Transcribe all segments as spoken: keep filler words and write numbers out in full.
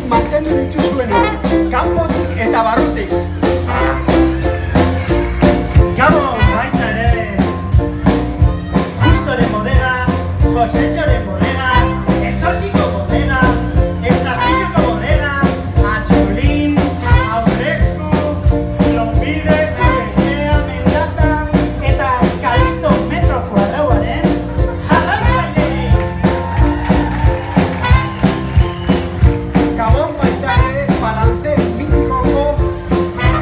mantendu dituzueno, kanpotik eta barrutik. Gabon baita ere, Justoren bodega, Josetxoren bodega, Esosiko bodega, Estazilloko bodega, Atxolin, Aurresku, Lonbide, Zurenea, Mendata eta Kalisto metro kuadrauaren jarraitzaileei. Gabon baita ere, balantze mitikoko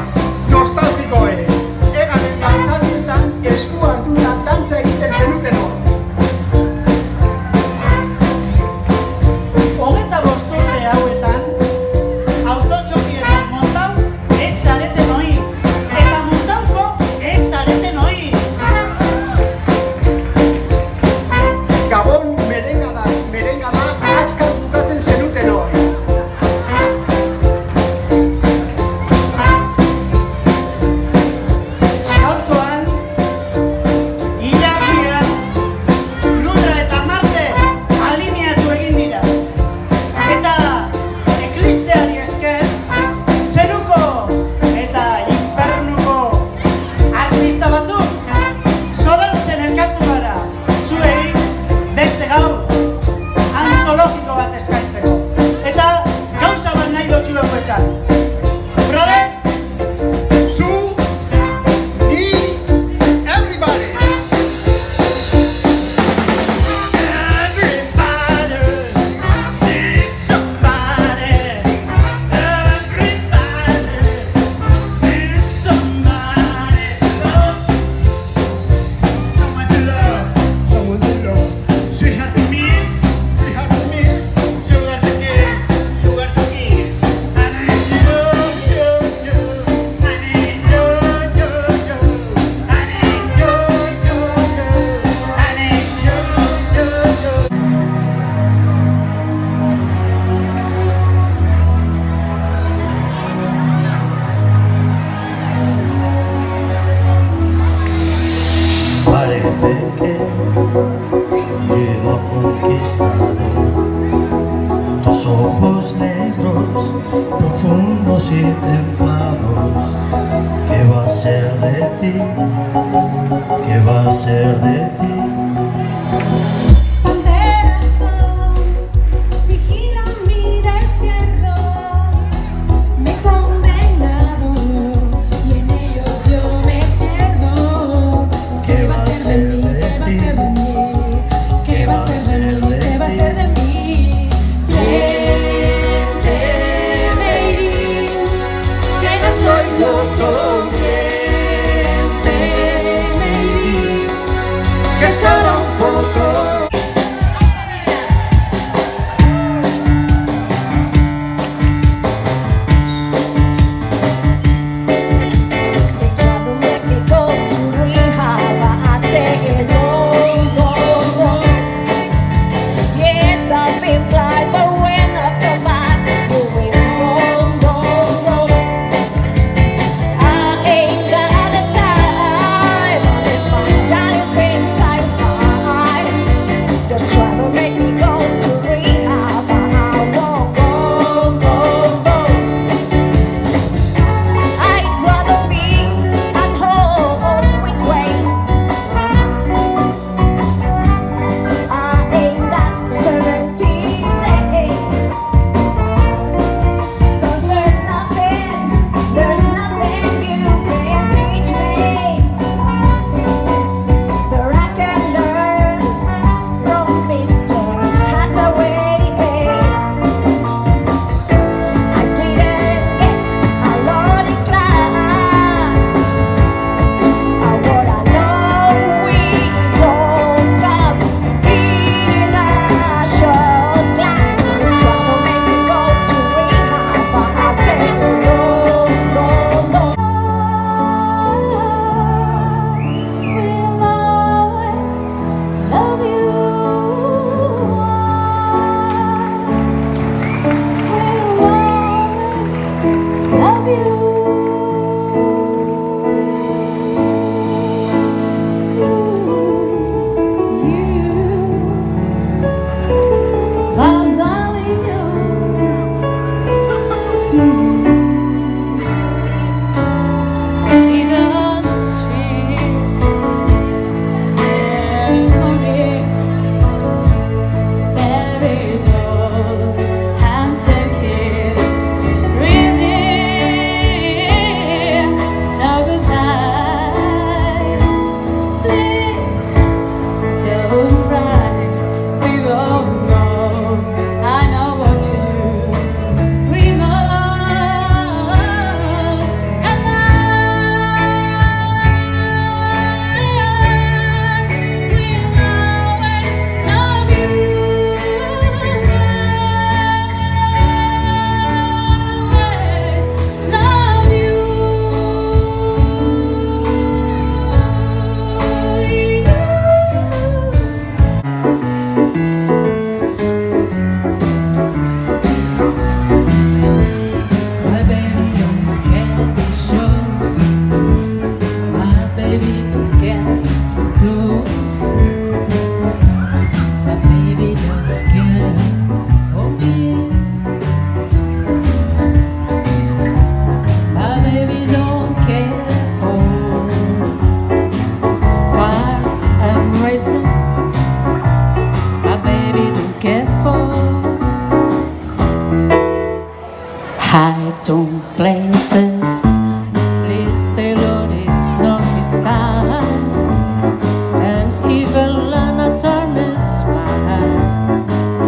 hiding places. Please, the Lord is not his time, and evil and a turn is behind.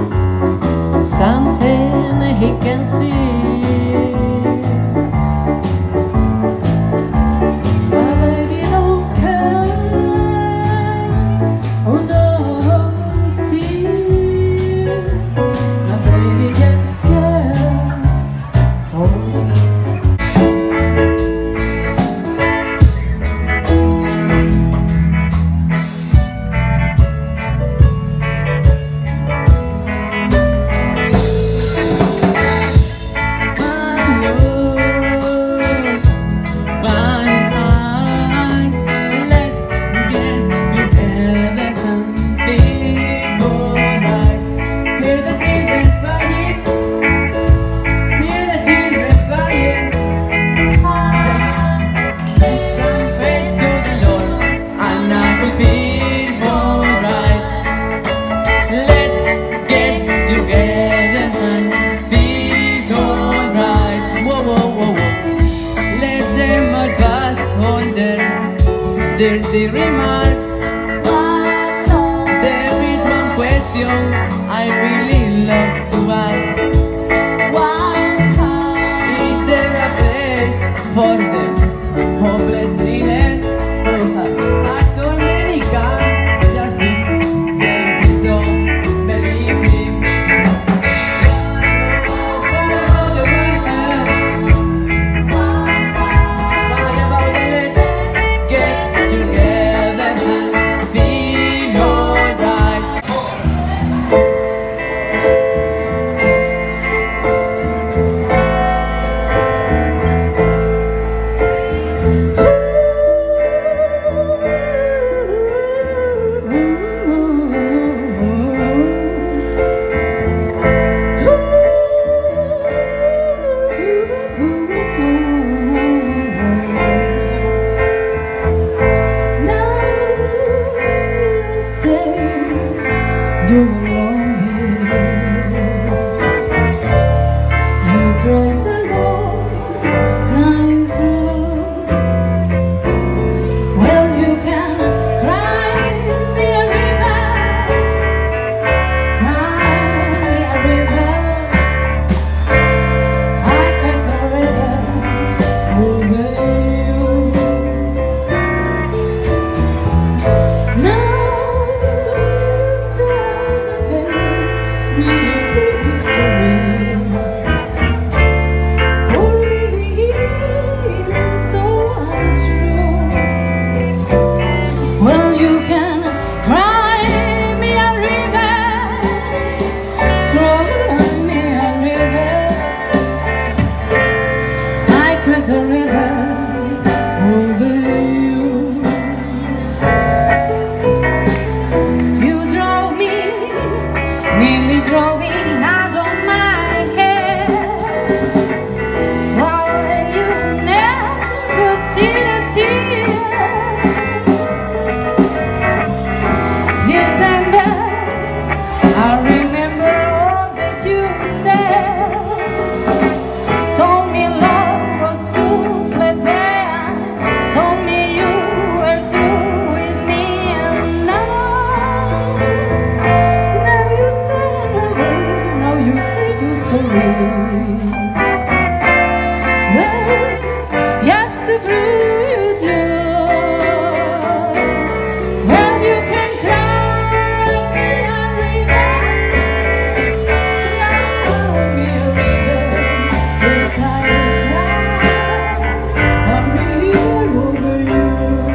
Something he can see. Dirty remarks. There is one question I really love to ask. Is there a place for the hopeless sinner who has had so many can just be save his own? Believe him. Follow the winner. What about the let's get together and feel alright? You belong here. You cried the Lord, nice love. Well, you can cry me a river, cry me a river. I cried the river over you. Now you say you're sorry for being so untrue. Well, you can cry me a river, cry me a river. I cried a river over you. You drove me, nearly drove me out of my head. While you never see a tear. Remember, I remember all that you said. Told me love was to play bad. Told me you were through with me, and now you say you're sorry. Well, yes, to prove you do. Well, you can cry me a river, cry me a river. Yes, I cry a river over you.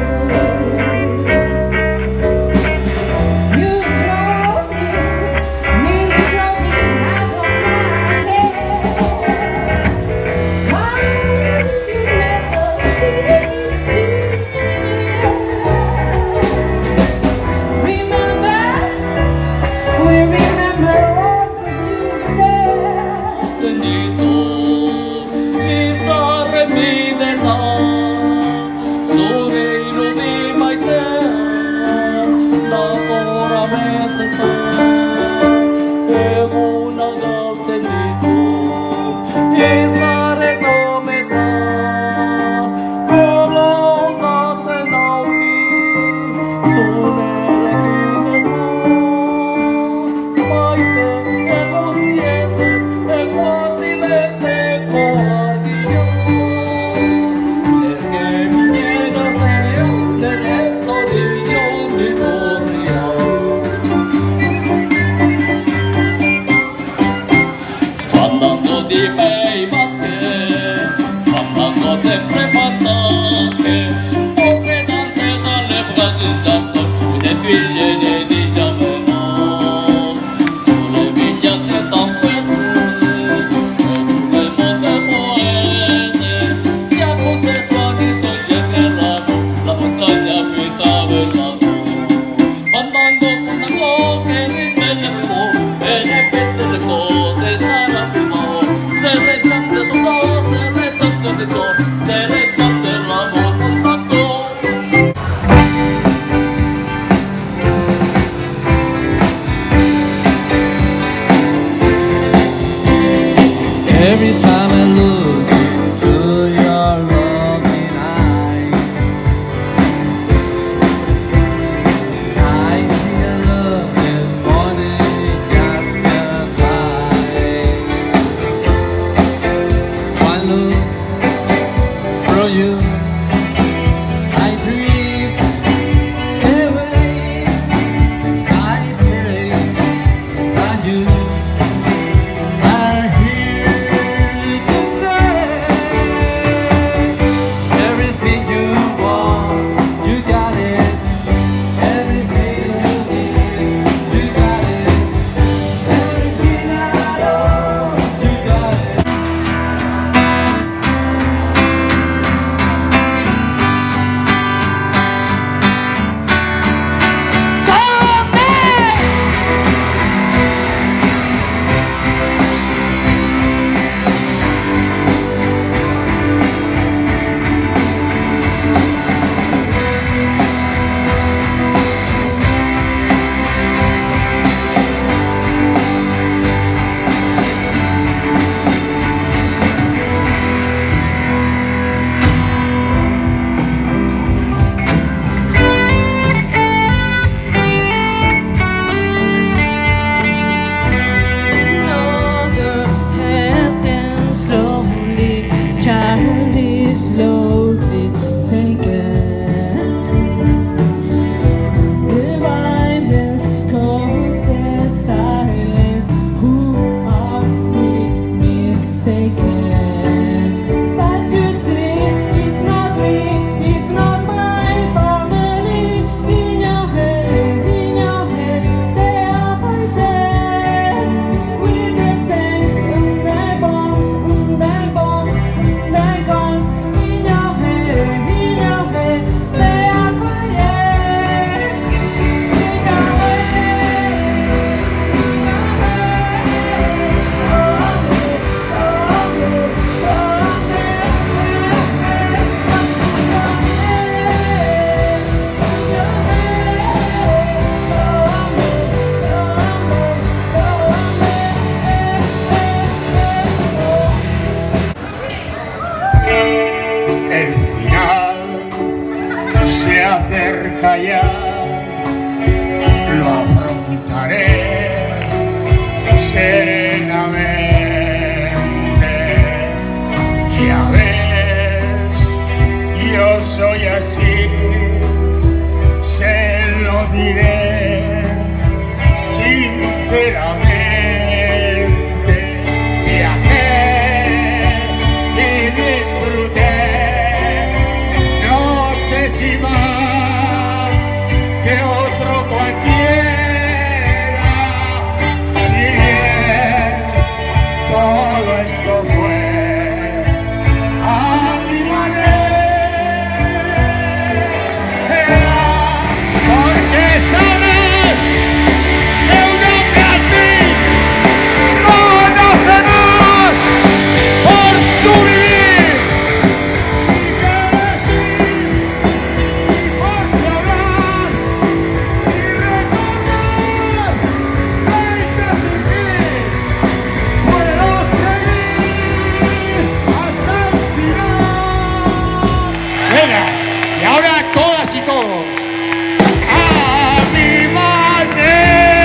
You drove me, nearly drove me out of my head. Why you never see Every time I look into your loving eyes, I see a love that morning just gone by. One look from you, I drift away. I pray that you are here to stay. Everything you want, you got it. Everything you need, you got it. Everything I know, you got it. Another hand and slowly, child is slowly taken. Divineness causes silence. Who are we mistaken? But you see, it's not me, it's not my family. In your head, in your head, they are fighting with their tanks and their bombs and their bombs and their guns. In your head, in your head, they are fighting. In your El final se acerca ya, lo afrontaré serenamente. Ya ves, yo soy así, se lo diré sinceramente. Viajé y disfruté, no sé si más que otro cualquiera. Si bien todo esto fue a mi manera, porque sabrás que un hombre así conoce más por su vivir y que decir y por llorar y recordar veinte sin fin. Puedo seguir hasta el final. Venga, y ahora todas y todos a mi manera.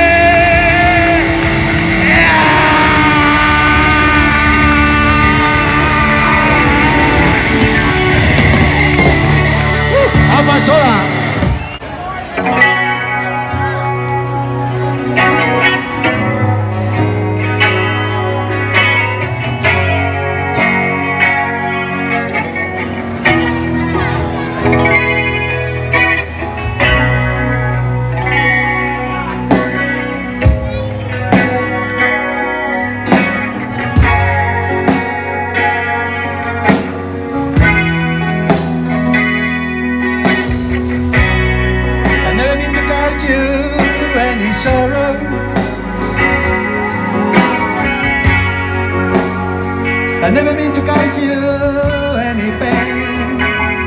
¡Vamos sola! I never mean to cause you any sorrow. I never mean to cause you any pain.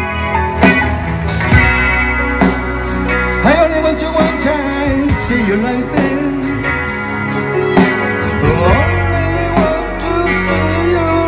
I only want you one time, see you laughing. Only want to see you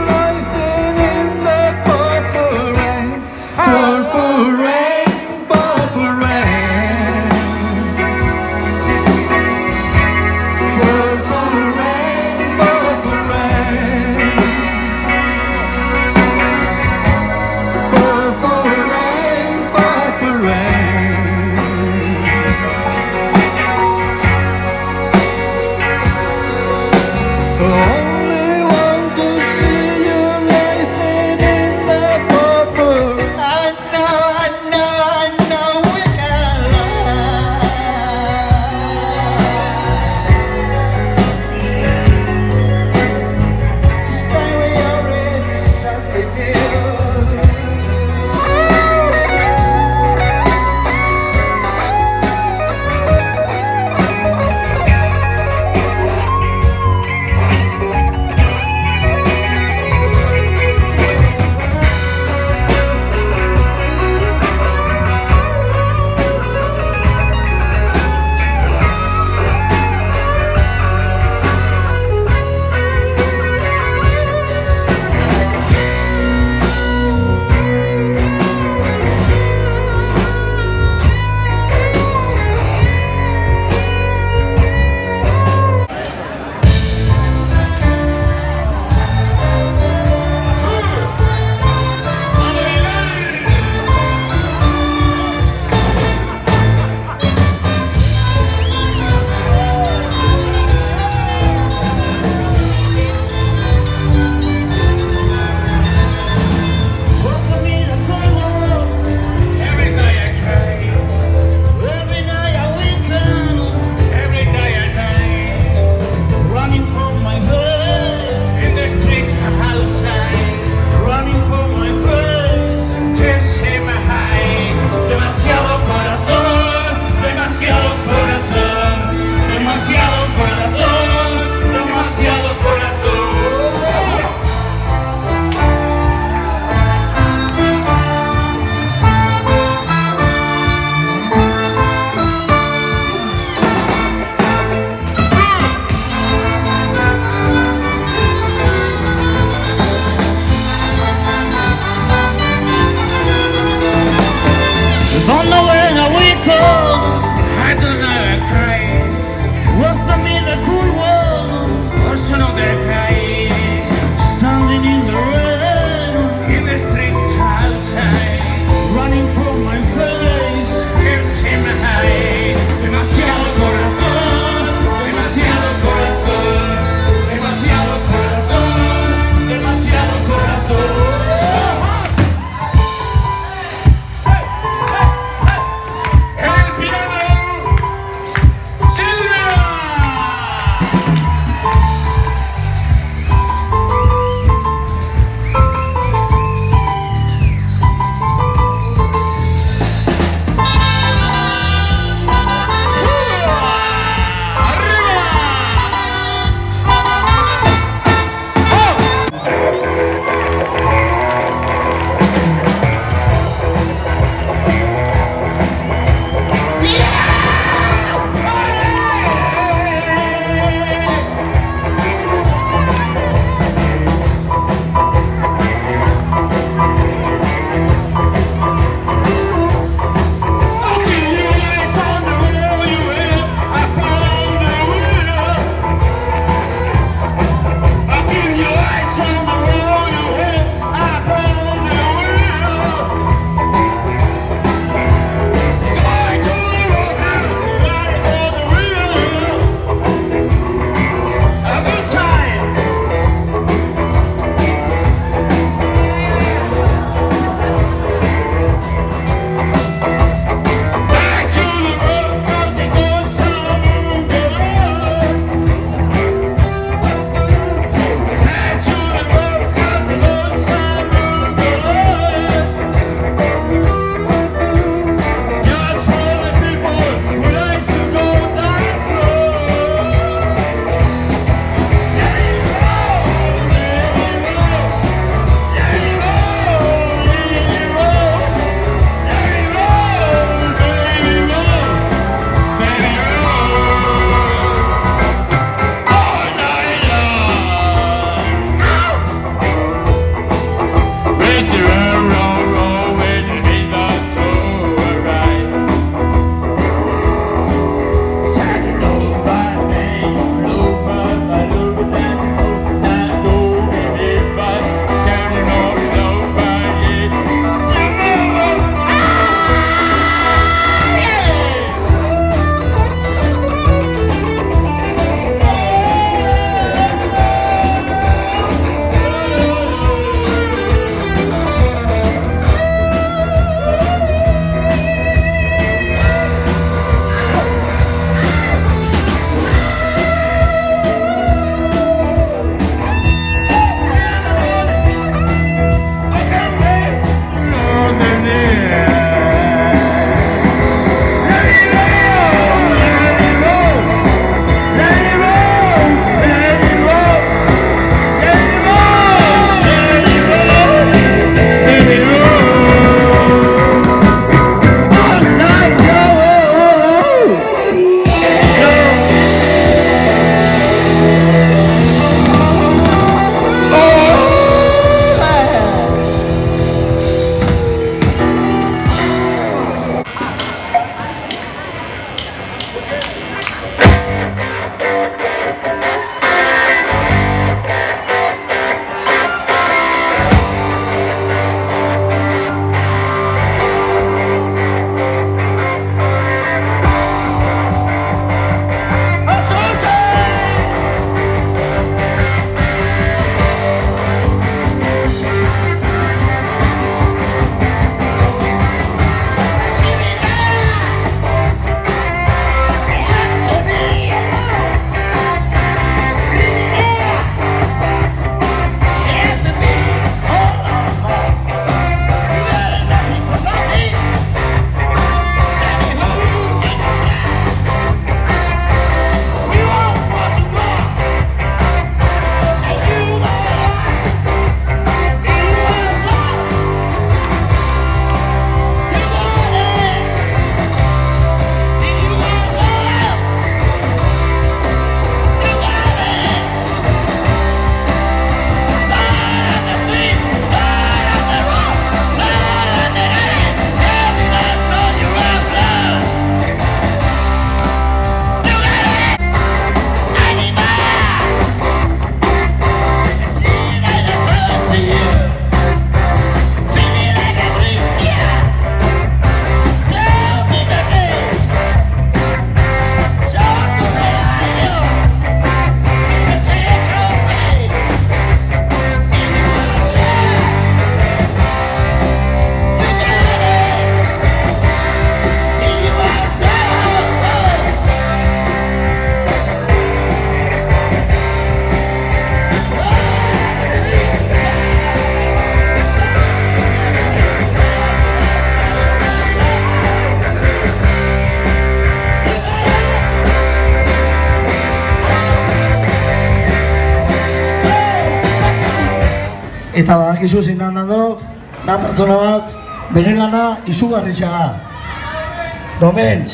Eta badakizu zein da Nandorok, da pertsona bat, bere lana izugarritxa da. Domentx.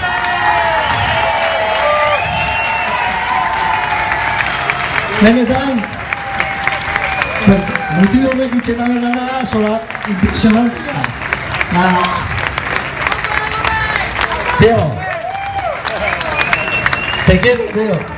Benetan, motibo honek itxetan lana, sola, impresionantea. Teo, te quiero, Teo.